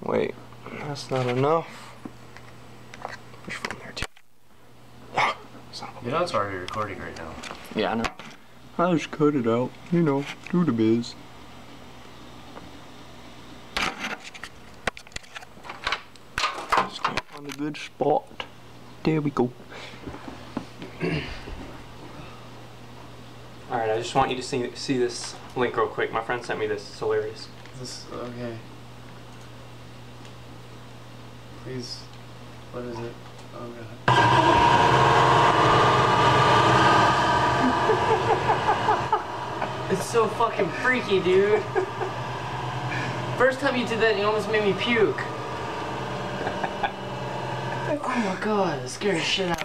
Wait, that's not enough. Push from there too. You know it's already recording right now. Yeah, I know. I'll just cut it out. You know, do the biz. Just can't find a good spot. There we go. Alright, I just want you to see this link real quick. My friend sent me this. It's hilarious. This, okay. Please. What is it? Oh god. It's so fucking freaky, dude. First time you did that, you almost made me puke. Oh my god, it scared the shit out of me.